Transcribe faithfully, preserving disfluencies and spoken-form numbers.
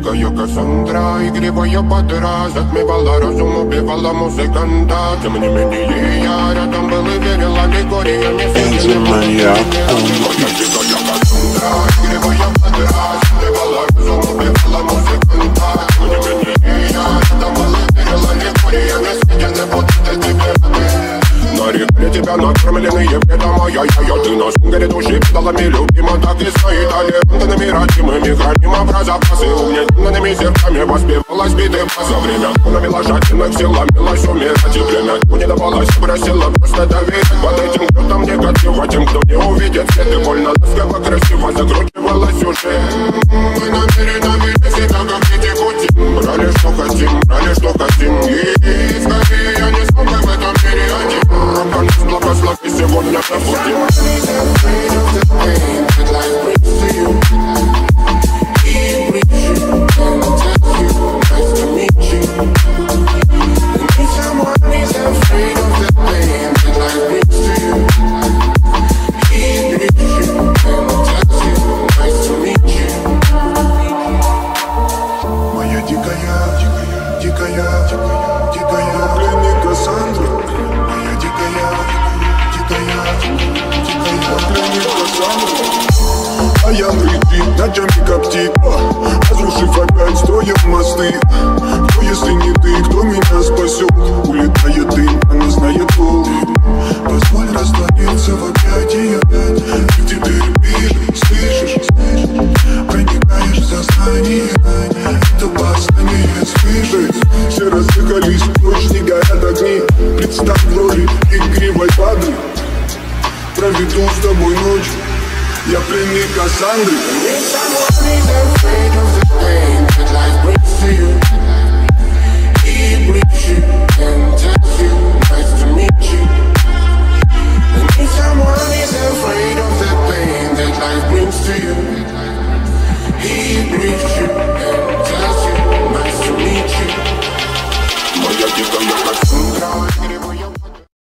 дикая Кассандра, игривая подра, затмевала разум, убивала музыканта. Тем не менее я рядом был и верила легориями. Моя дикая Кассандра, игривая подра, затмевала разум, убивала музыканта. Тем не менее я рядом был и верила легориями. Съедены будут тебе на реке тебя накормленные бредом, ай-яй-яй. Ты на сунгере души педалами любима, так и стоит талентами родимыми. Храним образопасы угнетенными сердцами, воспевалась биты за время навела жадных сил, ломилась умирать. И время не давалось, просила просто доверять под этим кто-то негатива, тем, кто не увидит свет. И больно ласково, красиво закручивалась уже. Мы намеренно вели себя, как дети пути. Брали, что хотим, брали, что хотим. И скорее я не смог в этом мире один. Рок нас благослови, сегодня забудем. А я летит, ночами коптит, разрушив опять строим мосты. Кто, если не ты, кто меня спасет? Улетает дым, она знает пол. Позволь раствориться в объятии опять. Ты теперь видишь, слышишь, проникаешь в сознание. Это восстание слышит. Все разъехались прочь, не горят огни. Представь роли игривой воды. Проведу с тобой ночь. Я пленник Кассандры. Need someone who's afraid of the pain that life brings to you. He brings you and tells you, nice to meet you. I need someone who's afraid of the pain that life brings to you. He brings you and